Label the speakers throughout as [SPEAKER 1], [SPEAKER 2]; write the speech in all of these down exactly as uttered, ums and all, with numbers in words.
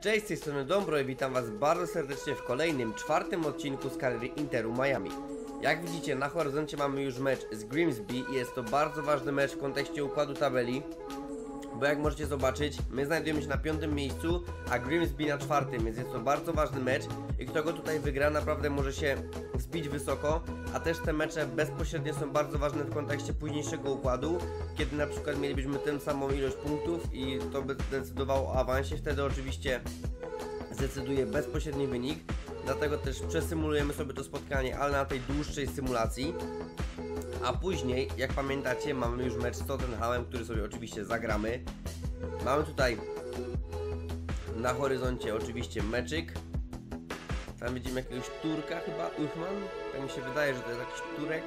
[SPEAKER 1] Cześć, z tej strony Dombro i witam was bardzo serdecznie w kolejnym, czwartym odcinku z kariery Interu Miami. Jak widzicie, na horyzoncie mamy już mecz z Grimsby i jest to bardzo ważny mecz w kontekście układu tabeli. Bo jak możecie zobaczyć, my znajdujemy się na piątym miejscu, a Grimsby na czwartym, więc jest to bardzo ważny mecz i kto go tutaj wygra, naprawdę może się zbić wysoko, a też te mecze bezpośrednio są bardzo ważne w kontekście późniejszego układu, kiedy na przykład mielibyśmy tę samą ilość punktów i to by decydowało o awansie, wtedy oczywiście zdecyduje bezpośredni wynik, dlatego też przesymulujemy sobie to spotkanie, ale na tej dłuższej symulacji. A później, jak pamiętacie, mamy już mecz z Tottenhamem, który sobie oczywiście zagramy. Mamy tutaj na horyzoncie oczywiście meczyk. Tam widzimy jakiegoś Turka chyba, Uchman. Tak mi się wydaje, że to jest jakiś Turek.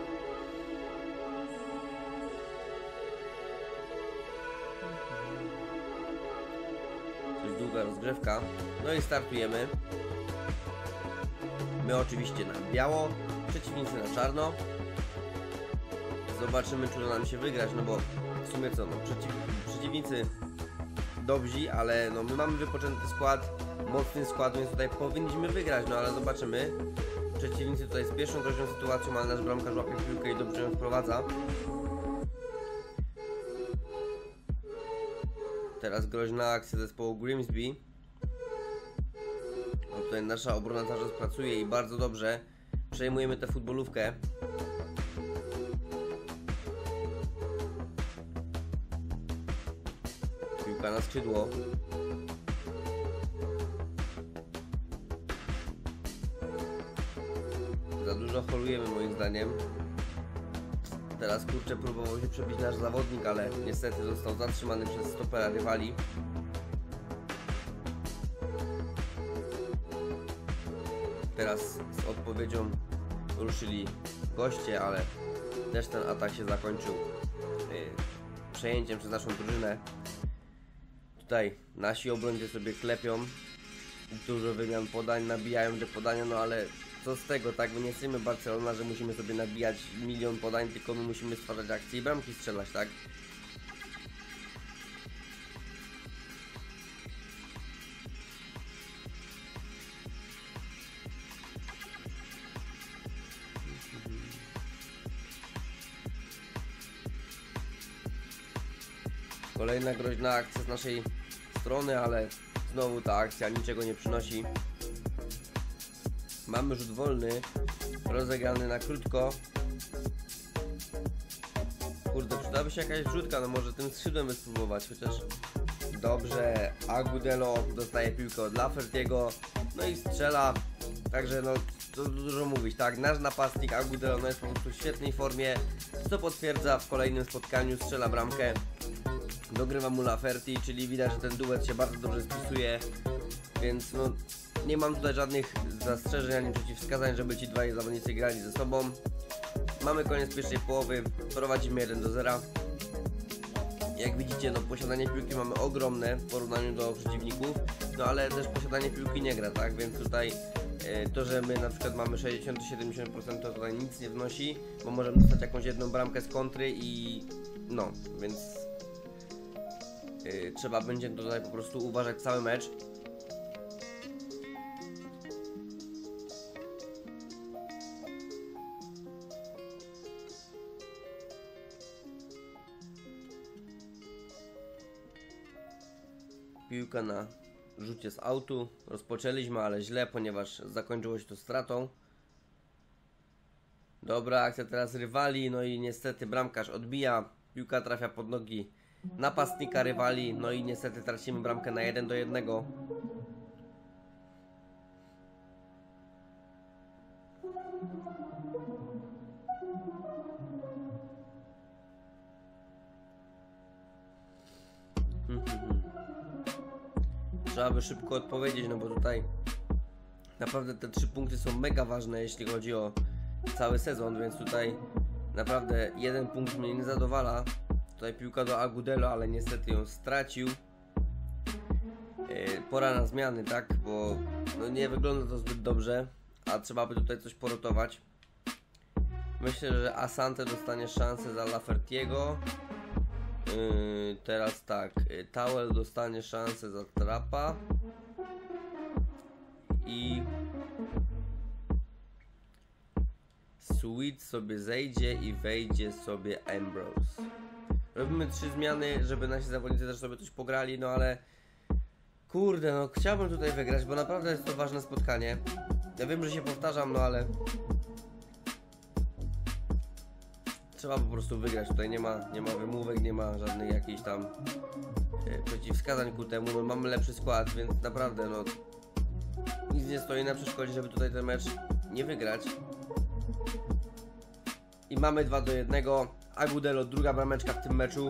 [SPEAKER 1] Coś długa rozgrzewka. No i startujemy. My oczywiście na biało, przeciwnicy na czarno. Zobaczymy, czy uda nam się wygrać, no bo w sumie co, no przeciw, przeciwnicy dobrzy, ale no my mamy wypoczęty skład, mocny skład, więc tutaj powinniśmy wygrać, no ale zobaczymy. Przeciwnicy tutaj z pierwszą groźną sytuacją, ale nasz bramkarz łapie piłkę i dobrze ją wprowadza. Teraz groźna akcja zespołu Grimsby. No tutaj nasza obrona cały czas pracuje i bardzo dobrze. Przejmujemy tę futbolówkę. Piłka na skrzydło. Za dużo holujemy moim zdaniem. Teraz kurczę próbował się przebić nasz zawodnik, ale niestety został zatrzymany przez stopera rywali. Teraz z odpowiedzią ruszyli goście, ale też ten atak się zakończył yy, przejęciem przez naszą drużynę. Tutaj nasi obrońcy sobie klepią, dużo wymian podań, nabijają te podania, no ale co z tego, tak? My nie chcemy Barcelona, że musimy sobie nabijać milion podań, tylko my musimy stwarzać akcje i bramki strzelać, tak? Kolejna groźna akcja z naszej strony, ale znowu ta akcja niczego nie przynosi. Mamy rzut wolny, rozegrany na krótko. Kurde, przydałaby się jakaś rzutka, no może tym skrzydłem by spróbować, chociaż dobrze. Agudelo dostaje piłkę od Laffertiego, no i strzela, także no to dużo mówić, tak, nasz napastnik Agudelo no jest po prostu w świetnej formie, co potwierdza w kolejnym spotkaniu, strzela bramkę. Dogrywa mu Lafferty, czyli widać, że ten duet się bardzo dobrze spisuje, więc no nie mam tutaj żadnych zastrzeżeń ani przeciwwskazań, żeby ci dwaj zawodnicy grali ze sobą. Mamy koniec pierwszej połowy, prowadzimy jeden do zera. Jak widzicie, no posiadanie piłki mamy ogromne w porównaniu do przeciwników, no ale też posiadanie piłki nie gra, tak, więc tutaj e, to, że my na przykład mamy sześćdziesiąt do siedemdziesięciu procent to tutaj nic nie wnosi, bo możemy dostać jakąś jedną bramkę z kontry i no, więc Yy, trzeba będzie tutaj po prostu uważać cały mecz. Piłka na rzucie z autu. Rozpoczęliśmy, ale źle, ponieważ zakończyło się to stratą. Dobra akcja teraz rywali, no i niestety bramkarz odbija. Piłka trafia pod nogi napastnika rywali, no i niestety tracimy bramkę na jeden do jednego. Trzeba by szybko odpowiedzieć, no bo tutaj naprawdę te trzy punkty są mega ważne, jeśli chodzi o cały sezon, więc tutaj naprawdę jeden punkt mnie nie zadowala. Tutaj piłka do Agudelo, ale niestety ją stracił. Yy, pora na zmiany, tak? Bo no nie wygląda to zbyt dobrze, a trzeba by tutaj coś porotować. Myślę, że Asante dostanie szansę za Laffertiego. Yy, teraz tak, Towel dostanie szansę za Trapa. i Sweet sobie zejdzie i wejdzie sobie Ambrose. Robimy trzy zmiany, żeby nasi zawodnicy też sobie coś pograli, no ale kurde, no chciałbym tutaj wygrać, bo naprawdę jest to ważne spotkanie. Ja wiem, że się powtarzam, no ale trzeba po prostu wygrać. Tutaj nie ma, nie ma wymówek, nie ma żadnych jakichś tam e, przeciwwskazań ku temu. No, mamy lepszy skład, więc naprawdę no nic nie stoi na przeszkodzie, żeby tutaj ten mecz nie wygrać. I mamy dwa do jednego. Agudelo, druga brameczka w tym meczu.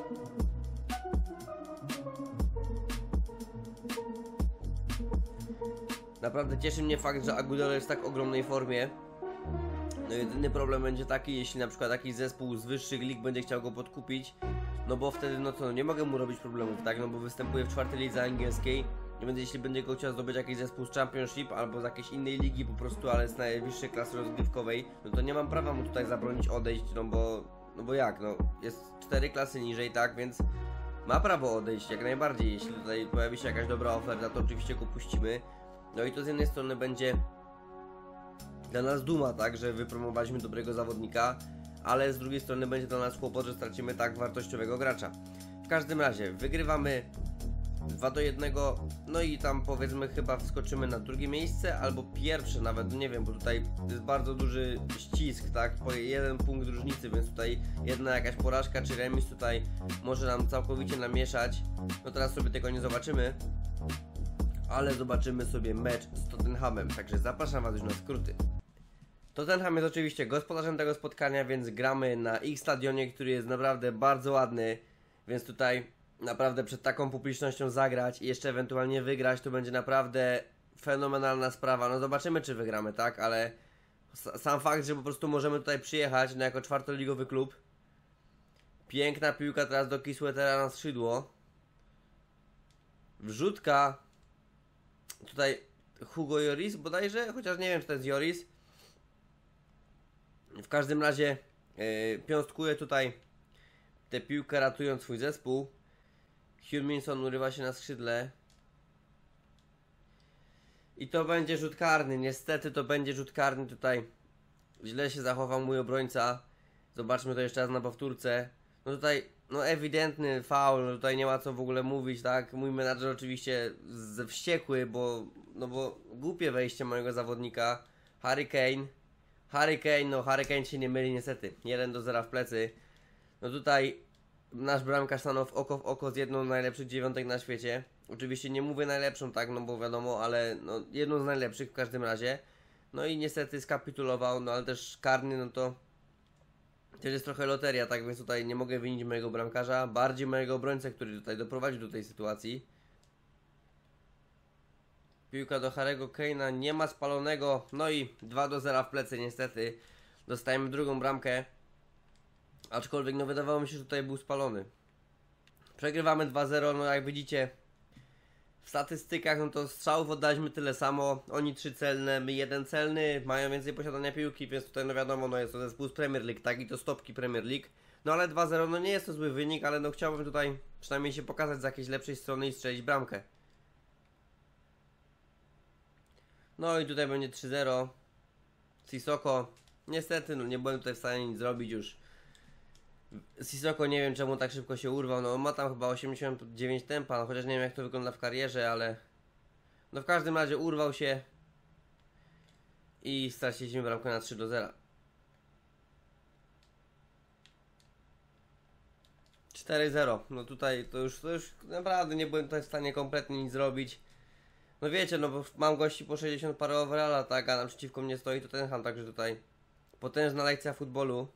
[SPEAKER 1] Naprawdę cieszy mnie fakt, że Agudelo jest w tak ogromnej formie. No jedyny problem będzie taki, jeśli na przykład jakiś zespół z wyższych lig będzie chciał go podkupić. No bo wtedy, no co, no nie mogę mu robić problemów, tak? No bo występuje w czwartej lidze angielskiej. Nie będzie, jeśli będzie go chciał zdobyć jakiś zespół z Championship albo z jakiejś innej ligi po prostu, ale z najwyższej klasy rozgrywkowej, no to nie mam prawa mu tutaj zabronić odejść, no bo, no bo jak, no jest cztery klasy niżej, tak, więc ma prawo odejść jak najbardziej. Jeśli tutaj pojawi się jakaś dobra oferta, to oczywiście go puścimy. No i to z jednej strony będzie dla nas duma, tak, że wypromowaliśmy dobrego zawodnika, ale z drugiej strony będzie dla nas kłopot, że stracimy tak wartościowego gracza. W każdym razie wygrywamy dwa do jednego, no i tam powiedzmy chyba wskoczymy na drugie miejsce, albo pierwsze nawet, nie wiem, bo tutaj jest bardzo duży ścisk, tak, po jeden punkt różnicy, więc tutaj jedna jakaś porażka czy remis tutaj może nam całkowicie namieszać. No teraz sobie tego nie zobaczymy, ale zobaczymy sobie mecz z Tottenhamem, także zapraszam Was już na skróty. Tottenham jest oczywiście gospodarzem tego spotkania, więc gramy na ich stadionie, który jest naprawdę bardzo ładny, więc tutaj naprawdę przed taką publicznością zagrać i jeszcze ewentualnie wygrać, to będzie naprawdę fenomenalna sprawa. No zobaczymy, czy wygramy, tak, ale sam fakt, że po prostu możemy tutaj przyjechać, no jako czwartoligowy klub. Piękna piłka teraz do Kiswetera na skrzydło. Wrzutka tutaj Hugo Lloris bodajże, chociaż nie wiem, czy to jest Lloris. W każdym razie yy, piąstkuje tutaj tę piłkę, ratując swój zespół. Heung-min urywa się na skrzydle. I to będzie rzut karny. Niestety to będzie rzut karny tutaj. Źle się zachował mój obrońca. Zobaczmy to jeszcze raz na powtórce. No tutaj, no ewidentny faul. No tutaj nie ma co w ogóle mówić, tak? Mój menadżer oczywiście wściekły, bo no bo głupie wejście mojego zawodnika. Harry Kane. Harry Kane, no Harry Kane się nie myli niestety. jeden do zera w plecy. No tutaj nasz bramkarz stanął w oko w oko z jedną z najlepszych dziewiątek na świecie. Oczywiście nie mówię najlepszą, tak, no bo wiadomo, ale no, jedną z najlepszych w każdym razie. No i niestety skapitulował, no ale też karny, no to też jest trochę loteria, tak, więc tutaj nie mogę winić mojego bramkarza, bardziej mojego obrońcę, który tutaj doprowadził do tej sytuacji. Piłka do Harry'ego Kane'a, nie ma spalonego, no i dwa do zera w plecy niestety. Dostajemy drugą bramkę. Aczkolwiek no wydawało mi się, że tutaj był spalony. Przegrywamy dwa zero, no jak widzicie w statystykach, no to strzałów oddaliśmy tyle samo. Oni trzy celne, my jeden celny, mają więcej posiadania piłki, więc tutaj no wiadomo, no jest to zespół z Premier League, tak, i to stopki Premier League. No ale dwa zero, no nie jest to zły wynik, ale no chciałbym tutaj przynajmniej się pokazać z jakiejś lepszej strony i strzelić bramkę. No i tutaj będzie trzy zero. Sissoko, niestety no nie byłem tutaj w stanie nic zrobić już. Sissoko nie wiem czemu tak szybko się urwał, no ma tam chyba osiemdziesiąt dziewięć tempa, no, chociaż nie wiem jak to wygląda w karierze, ale no w każdym razie urwał się i straciliśmy bramkę na trzy do zera. cztery zero, no tutaj to już, to już naprawdę nie byłem tutaj w stanie kompletnie nic zrobić. No wiecie, no bo mam gości po sześćdziesiąt parę overalla, tak, a naprzeciwko mnie stoi Tottenham, także tutaj potężna lekcja futbolu.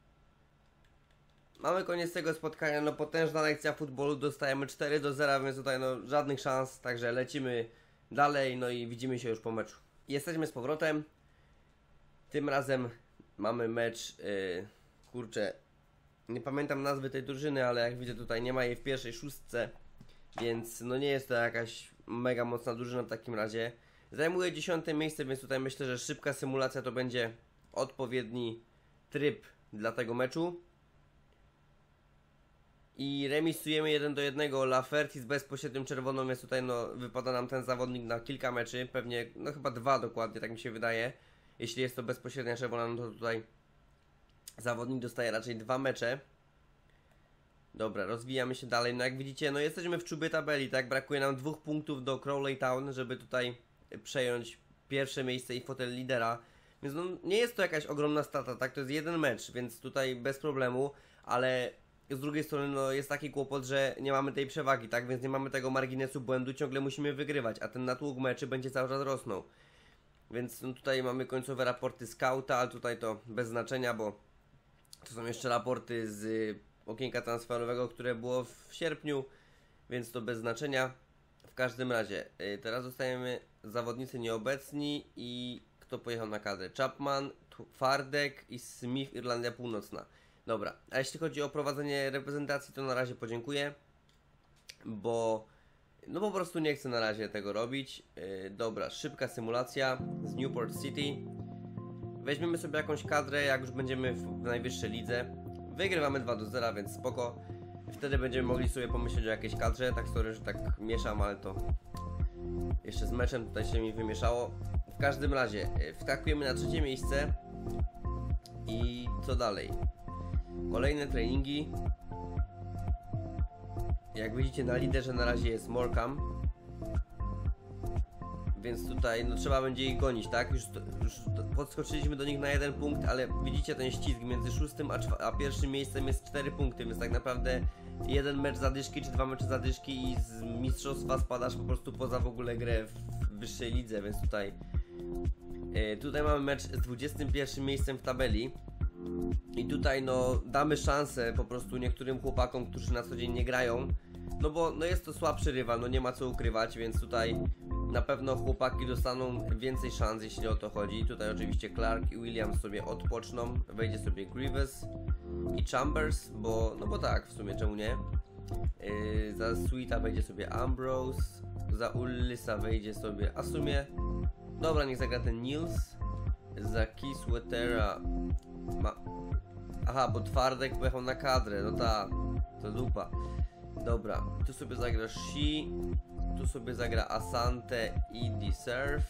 [SPEAKER 1] Mamy koniec tego spotkania, no potężna lekcja futbolu, dostajemy cztery do zera, więc tutaj no żadnych szans, także lecimy dalej, no i widzimy się już po meczu. Jesteśmy z powrotem, tym razem mamy mecz, yy, kurczę, nie pamiętam nazwy tej drużyny, ale jak widzę tutaj nie ma jej w pierwszej szóstce, więc no nie jest to jakaś mega mocna drużyna w takim razie. Zajmuje dziesiąte miejsce, więc tutaj myślę, że szybka symulacja to będzie odpowiedni tryb dla tego meczu. I remisujemy jeden do jednego. Laferty z bezpośrednią czerwoną, jest tutaj, no, wypada nam ten zawodnik na kilka meczy, pewnie, no chyba dwa dokładnie, tak mi się wydaje. Jeśli jest to bezpośrednia czerwona, no to tutaj zawodnik dostaje raczej dwa mecze. Dobra, rozwijamy się dalej. No jak widzicie, no jesteśmy w czubie tabeli, tak? Brakuje nam dwóch punktów do Crawley Town, żeby tutaj przejąć pierwsze miejsce i fotel lidera. Więc no nie jest to jakaś ogromna strata, tak? To jest jeden mecz, więc tutaj bez problemu, ale z drugiej strony no jest taki kłopot, że nie mamy tej przewagi, tak? Więc nie mamy tego marginesu błędu, ciągle musimy wygrywać, a ten natłok meczy będzie cały czas rosnął. Więc no tutaj mamy końcowe raporty scouta, ale tutaj to bez znaczenia, bo to są jeszcze raporty z okienka transferowego, które było w sierpniu, więc to bez znaczenia. W każdym razie, yy, teraz dostajemy zawodnicy nieobecni i kto pojechał na kadrę? Chapman, Fardek i Smith, Irlandia Północna. Dobra, a jeśli chodzi o prowadzenie reprezentacji, to na razie podziękuję, bo no po prostu nie chcę na razie tego robić. Yy, dobra, szybka symulacja z Newport City. Weźmiemy sobie jakąś kadrę, jak już będziemy w, w najwyższej lidze. Wygrywamy dwa do zera, więc spoko. Wtedy będziemy mogli sobie pomyśleć o jakiejś kadrze. Tak sorry, że tak mieszam, ale to jeszcze z meczem tutaj się mi wymieszało. W każdym razie wskakujemy na trzecie miejsce. I co dalej? Kolejne treningi. Jak widzicie, na liderze na razie jest Morecambe. Więc tutaj no trzeba będzie ich gonić, tak? Już, już podskoczyliśmy do nich na jeden punkt, ale widzicie ten ścisk między szóstym a, a pierwszym miejscem jest cztery punkty, więc tak naprawdę jeden mecz zadyszki czy dwa mecze zadyszki i z mistrzostwa spadasz po prostu poza w ogóle grę w wyższej lidze, więc tutaj yy, tutaj mamy mecz z dwudziestym pierwszym miejscem w tabeli i tutaj no damy szansę po prostu niektórym chłopakom, którzy na co dzień nie grają, no bo no jest to słabszy rywal, no nie ma co ukrywać, więc tutaj na pewno chłopaki dostaną więcej szans, jeśli o to chodzi. Tutaj oczywiście Clark i Williams sobie odpoczną. Wejdzie sobie Grievous i Chambers, bo no bo tak, w sumie czemu nie? Yy, za Sweeta wejdzie sobie Ambrose, za Ullisa wejdzie sobie, a w sumie dobra, niech zagra ten Nils. Za Kiswetera ma... Aha, bo Twardek pojechał na kadrę, no ta, to dupa. Dobra, tu sobie zagra Shi. Tu sobie zagra Asante i Deserve.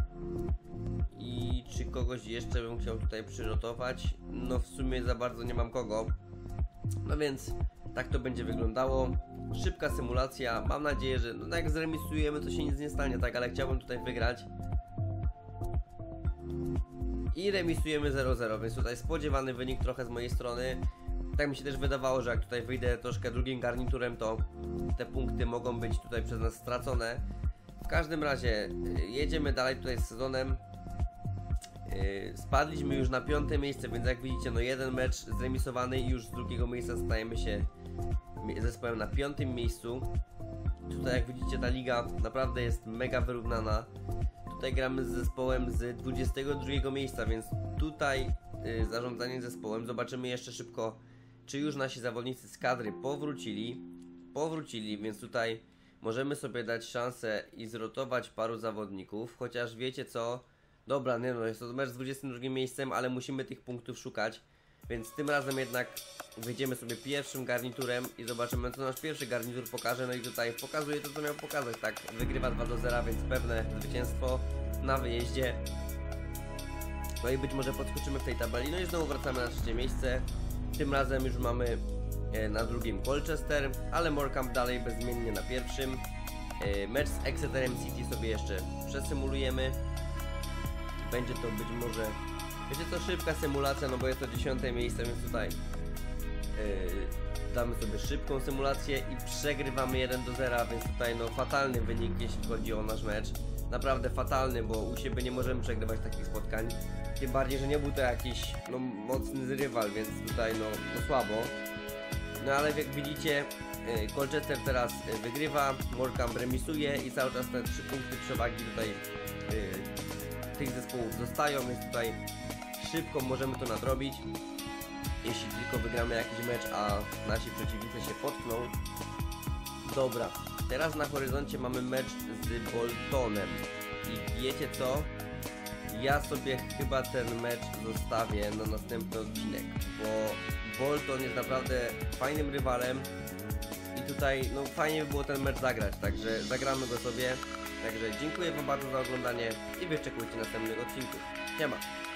[SPEAKER 1] I czy kogoś jeszcze bym chciał tutaj przyrotować? No w sumie za bardzo nie mam kogo. No więc tak to będzie wyglądało. Szybka symulacja. Mam nadzieję, że no jak zremisujemy, to się nic nie stanie, tak? Ale chciałbym tutaj wygrać. I remisujemy zero zero, więc tutaj spodziewany wynik trochę z mojej strony. Tak mi się też wydawało, że jak tutaj wyjdę troszkę drugim garniturem, to te punkty mogą być tutaj przez nas stracone. W każdym razie jedziemy dalej tutaj z sezonem. Yy, spadliśmy już na piąte miejsce, więc jak widzicie, no jeden mecz zremisowany i już z drugiego miejsca stajemy się zespołem na piątym miejscu. Tutaj jak widzicie, ta liga naprawdę jest mega wyrównana. Tutaj gramy z zespołem z dwudziestego drugiego miejsca, więc tutaj yy, zarządzanie zespołem. Zobaczymy jeszcze szybko, czy już nasi zawodnicy z kadry powrócili. Powrócili, więc tutaj możemy sobie dać szansę i zrotować paru zawodników. Chociaż wiecie co? Dobra, nie no, jest to mecz z dwudziestym drugim miejscem, ale musimy tych punktów szukać. Więc tym razem jednak wyjdziemy sobie pierwszym garniturem i zobaczymy, co nasz pierwszy garnitur pokaże. No i tutaj pokazuje to, co miał pokazać, tak? Wygrywa dwa do zera, więc pewne zwycięstwo na wyjeździe. No i być może podskoczymy w tej tabeli. No i znowu wracamy na trzecie miejsce. Tym razem już mamy e, na drugim Colchester, ale Morecambe dalej bezmiennie na pierwszym. E, mecz z Exeterem City sobie jeszcze przesymulujemy. Będzie to być może... Wiecie co, szybka symulacja, no bo jest to dziesiąte miejsce, więc tutaj yy, damy sobie szybką symulację i przegrywamy jeden do zera, więc tutaj no fatalny wynik, jeśli chodzi o nasz mecz. Naprawdę fatalny, bo u siebie nie możemy przegrywać takich spotkań. Tym bardziej, że nie był to jakiś no, mocny rywal, więc tutaj no, no słabo. No ale jak widzicie, yy, Colchester teraz yy, wygrywa, Morecambe remisuje i cały czas te trzy punkty przewagi tutaj yy, tych zespołów zostają, więc tutaj szybko możemy to nadrobić, jeśli tylko wygramy jakiś mecz, a nasi przeciwnicy się potkną. Dobra, teraz na horyzoncie mamy mecz z Boltonem i wiecie co? Ja sobie chyba ten mecz zostawię na następny odcinek, bo Bolton jest naprawdę fajnym rywalem tutaj, no fajnie by było ten mecz zagrać, także zagramy go sobie. Także dziękuję wam bardzo za oglądanie i wyczekujcie następnych odcinków. Siema!